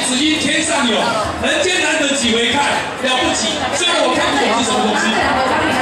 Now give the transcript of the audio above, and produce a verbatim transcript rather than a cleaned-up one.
只因天上有，人间难得几回看，了不起。虽然我看不懂是什么东西。